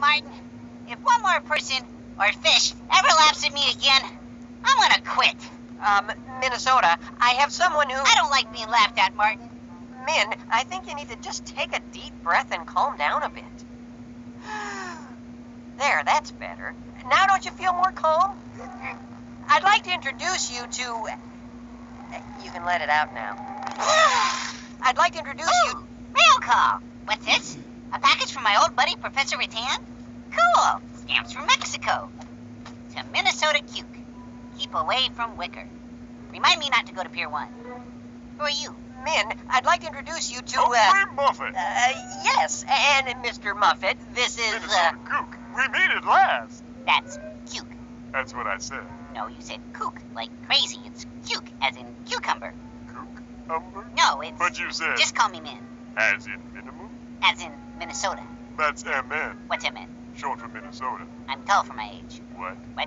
Martin. If one more person, or fish, ever laughs at me again, I'm gonna quit. Minnesota, I have someone who... I don't like being laughed at, Martin. Min, I think you need to just take a deep breath and calm down a bit. There, that's better. Now don't you feel more calm? I'd like to introduce you to... You can let it out now. I'd like to introduce you... Mail call. What's this? A package from my old buddy, Professor Rattan? Cool. Stamps from Mexico. To Minnesota Cuke. Keep away from Wicker. Remind me not to go to Pier 1. Who are you? Min, I'd like to introduce you to, Humphrey Muffet. Yes, and Mr. Muffet, this is, Minnesota Cook. We meet at last. That's Cuke. That's what I said. No, you said kook, like crazy. It's cuke, as in cucumber. Cucumber? No, it's... But you said... Just call me Min. As in minimum? As in Minnesota. That's MN. What's MN? Short for Minnesota. I'm tall for my age. What? What?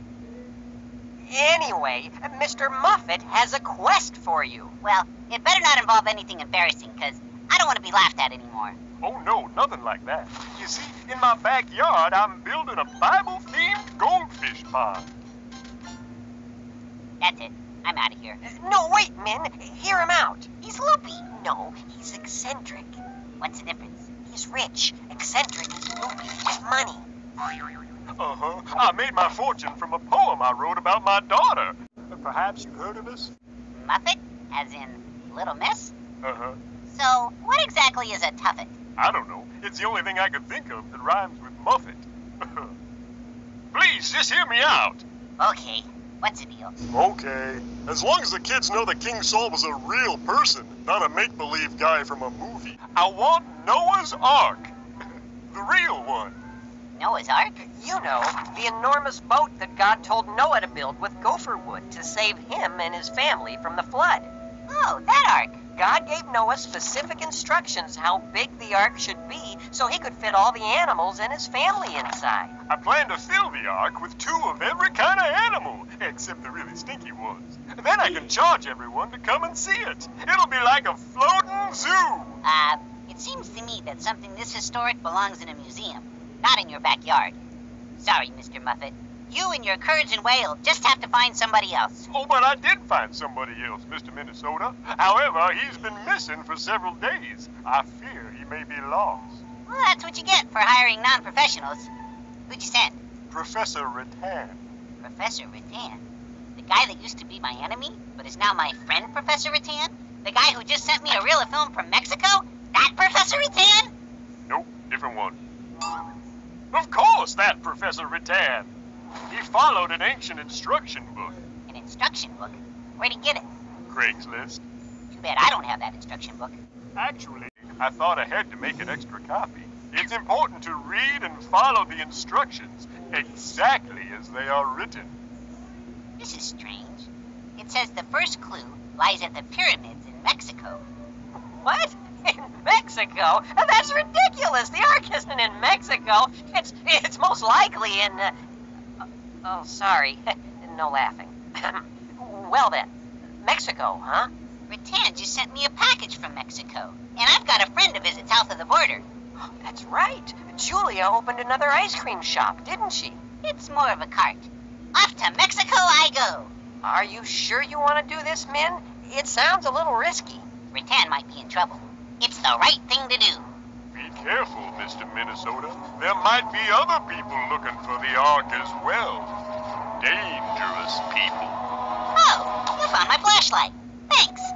Anyway, Mr. Muffet has a quest for you. Well, it better not involve anything embarrassing, because I don't want to be laughed at anymore. Oh, no, nothing like that. You see, in my backyard, I'm building a Bible-themed goldfish pond. That's it. I'm out of here. No, wait, Min. Hear him out. He's loopy. No, he's eccentric. What's the difference? He's rich. Eccentric is loopy. Get money. Uh-huh. I made my fortune from a poem I wrote about my daughter. Perhaps you've heard of us? Muffet? As in Little Miss? Uh-huh. So, what exactly is a tuffet? I don't know. It's the only thing I could think of that rhymes with Muffet. Please, just hear me out. Okay. What's the deal? Okay. As long as the kids know that King Saul was a real person, not a make-believe guy from a movie. I want Noah's Ark. The real one. Noah's Ark? You know, the enormous boat that God told Noah to build with gopher wood to save him and his family from the flood. Oh, that ark. God gave Noah specific instructions how big the ark should be so he could fit all the animals and his family inside. I plan to fill the ark with 2 of every kind of animal, except the really stinky ones. Then I can charge everyone to come and see it. It'll be like a floating zoo. It seems to me that something this historic belongs in a museum, not in your backyard. Sorry, Mr. Muffet. You and your curds and whale just have to find somebody else. Oh, but I did find somebody else, Mr. Minnesota. However, he's been missing for several days. I fear he may be lost. Well, that's what you get for hiring non-professionals. Who'd you send? Professor Rattan. Professor Rattan? The guy that used to be my enemy, but is now my friend, Professor Rattan? The guy who just sent me a reel of film from Mexico? That Professor Rattan? Nope, different one. Of course, that Professor Rattan. He followed an ancient instruction book. An instruction book? Where'd he get it? Craigslist. Too bad I don't have that instruction book. Actually, I thought ahead to make an extra copy. It's important to read and follow the instructions exactly as they are written. This is strange. It says the first clue lies at the pyramids in Mexico. What? In Mexico? That's ridiculous. The ark isn't in Mexico. It's most likely in... Oh, sorry. No laughing. Well then, Mexico, huh? Rattan just sent me a package from Mexico, and I've got a friend to visit south of the border. That's right. Julia opened another ice cream shop, didn't she? It's more of a cart. Off to Mexico I go. Are you sure you want to do this, Min? It sounds a little risky. Rattan might be in trouble. It's the right thing to do. Be careful, Mr. Minnesota. There might be other people looking for the ark as well. Dangerous people. Oh, you found my flashlight. Thanks.